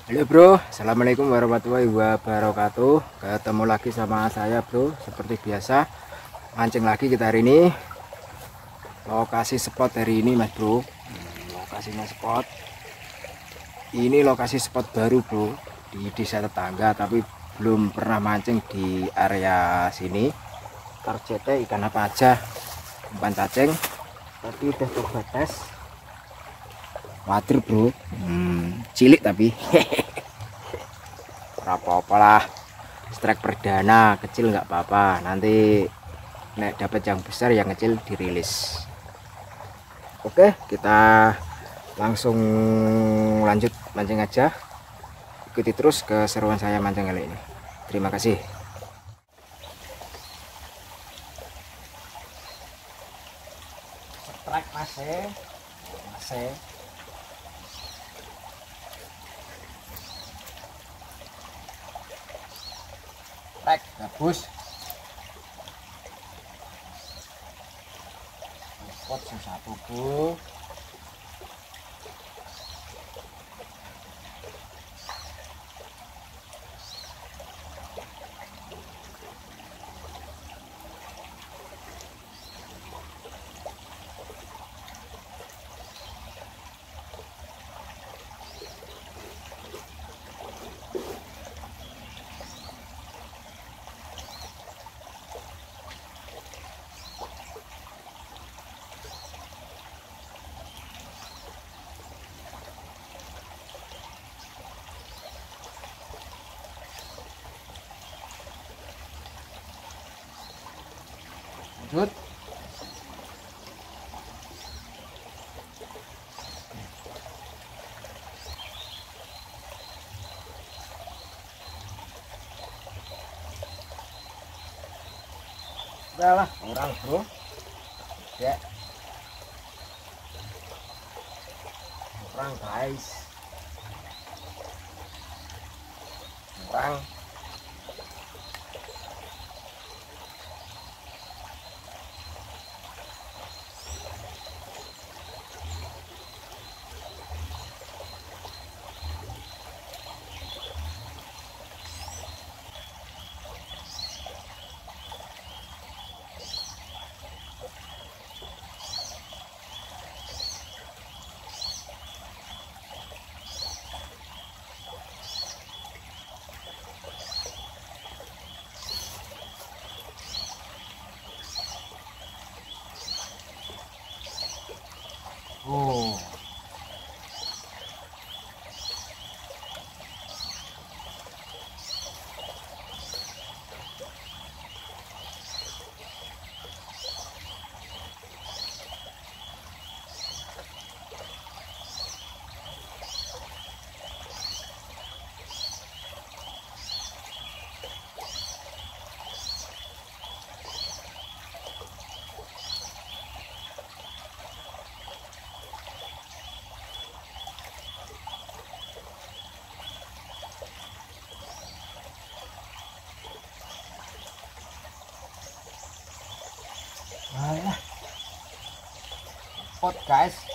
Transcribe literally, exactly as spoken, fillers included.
Halo bro, assalamualaikum warahmatullahi wabarakatuh. Ketemu lagi sama saya bro, seperti biasa mancing lagi kita hari ini. Lokasi spot hari ini mas bro. Lokasinya spot. Ini lokasi spot baru bro, di desa tetangga, tapi belum pernah mancing di area sini. Targetnya ikan apa aja, umpan cacing. Tapi udah coba tes. Wader bro, hmm, cilik tapi apa-apa lah, strike perdana kecil nggak apa-apa, nanti nek dapat yang besar yang kecil dirilis. Oke, kita langsung lanjut mancing aja, ikuti terus keseruan saya mancing kali ini. Terima kasih. Strike masih masih strike bagus, spot satu bu. Lanjut. Udah lah, orang bro ya, orang guys, orang. Oh, alah, pot guys.